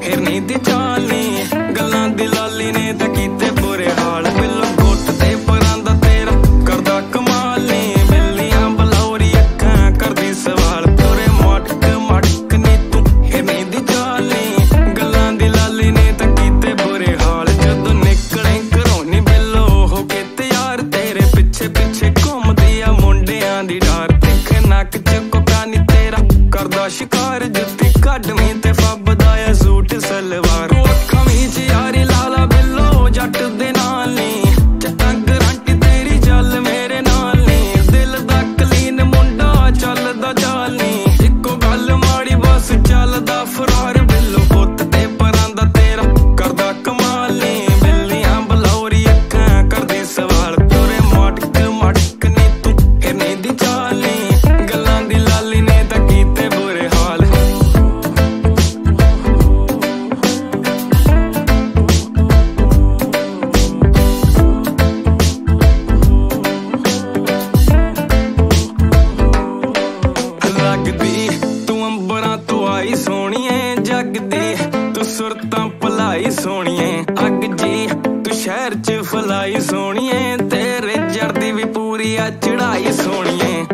हिरनी दी चाली गल्लां दी लाली ने तां कीते बुरे हाल बिल्लो गुट ते परां दा तेरा करदा कमाल नी बिल्लियां बलौरी अक्खां करदी सवाल तोरे मटक मटक नी तू हिरनी दी चाली गल्लां दी लाली ने तां कीते बुरे हाल जदों निकले घरों नी बिल्लो हो के तैयार तेरे पिछे पिछे घुमदी आ मुंडियां दी डार दिख नक च कोका नी तेरा करदा शिकार जुत्ती कड्डवीं ते फब्बदा ऐ सूट सलवार अखां विच यारी लाला बिल्लो जट दे नाल नी चट्टां गरंटी तेरी चल मेरे नाल नी दिल दा कलीन मुंडा चलदा चाल नी इक्को गल माड़ी बस चलदा फरार बिल्लो पुत्त ते परां दा तेरा करदा कमाल नी बिल्लियां बलौरी अखां करदी सवाल तोरे मटक मटक नी तू हिरनी दी चाल नी गल्लां दी लाली ने तां कीते बुरे हाल लगदी तू अंबरां तो आई सोहणिए जगदी तू सुरतां भलाई सोहणिए अग जी तू शहर च फलाई सोहणिए तेरे जड़दी भी पूरी आ चढ़ाई सोहणिए